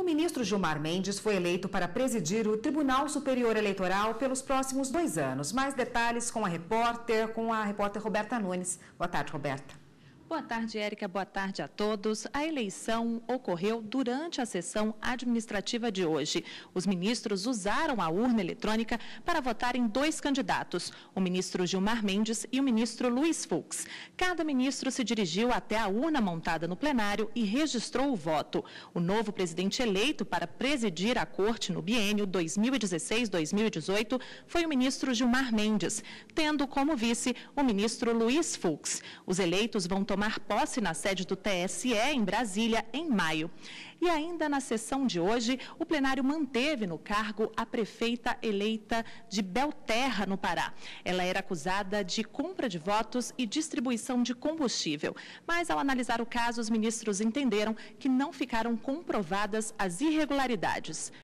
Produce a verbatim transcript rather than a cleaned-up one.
O ministro Gilmar Mendes foi eleito para presidir o Tribunal Superior Eleitoral pelos próximos dois anos. Mais detalhes com a repórter, com a repórter Roberta Nunes. Boa tarde, Roberta. Boa tarde, Érica. Boa tarde a todos. A eleição ocorreu durante a sessão administrativa de hoje. Os ministros usaram a urna eletrônica para votar em dois candidatos, o ministro Gilmar Mendes e o ministro Luiz Fux. Cada ministro se dirigiu até a urna montada no plenário e registrou o voto. O novo presidente eleito para presidir a corte no biênio dois mil e dezesseis a dois mil e dezoito foi o ministro Gilmar Mendes, tendo como vice o ministro Luiz Fux. Os eleitos vão tomar posse na sede do T S E em Brasília em maio. E ainda na sessão de hoje, o plenário manteve no cargo a prefeita eleita de Belterra, no Pará. Ela era acusada de compra de votos e distribuição de combustível. Mas, ao analisar o caso, os ministros entenderam que não ficaram comprovadas as irregularidades.